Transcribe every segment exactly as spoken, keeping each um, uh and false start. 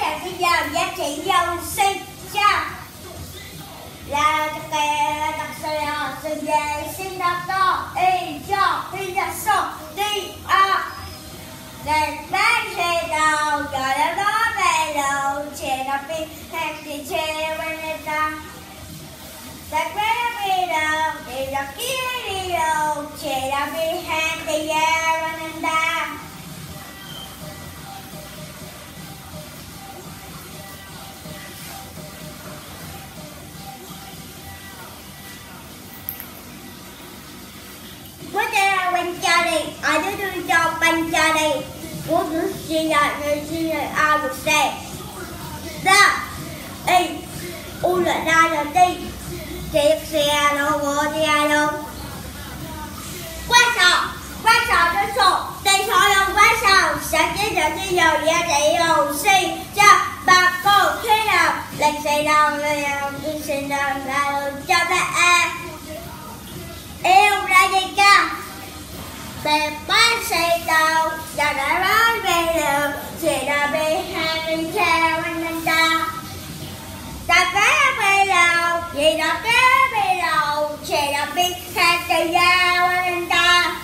hàng bây giờ giá trị dầu sinh cha là kẻ đặc sơ sinh về sinh đọc to y cho y ra so đi a này bán xe đầu giờ đó đó về đầu trẻ đọc đi hàng thì chê bên đây ta sạc bé đi đầu thì đọc kia đi đầu trẻ đọc đi hàng thì ra bên đây ta What did I win Johnny? I didn't do Ben Johnny. What did she like? She I would say that ê u là ra là đi chiếc xe đâu có đi ai đâu quá sợ quá sợ cái số đây thôi không quá sợ sẽ chế được cái dầu giá trị dầu xi cho bà cô thế nào lần xe đâu lần xe đâu là cho ta a yêu ra đi ca bè bán xe đâu giờ đã bán về đường chỉ là bị hai đi theo anh anh ta ta cái về đầu gì đó cái về đầu chỉ là bị hai đi theo anh anh ta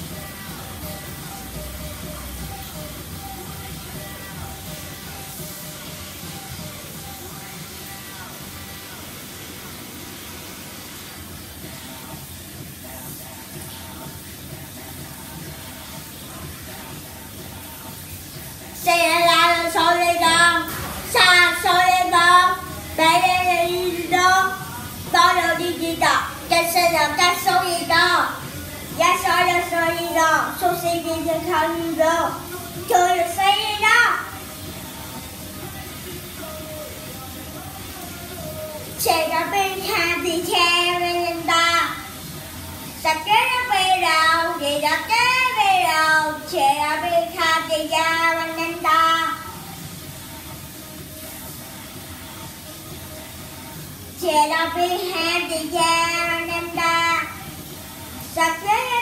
xe là số đi con xa số đi con bé đi đi đâu to đâu đi đi đâu cái xe là cái số đi đâu giá số là số đi đâu số xe đi thì không đi đâu chơi là xe đi đâu xe đã bên hàng thì theo bên ta sạch cái nó về đầu gì đó cái về đầu xe đã bên hàng thì ra bên anh ta xe đã bên hàng thì ra bên anh ta sạch cái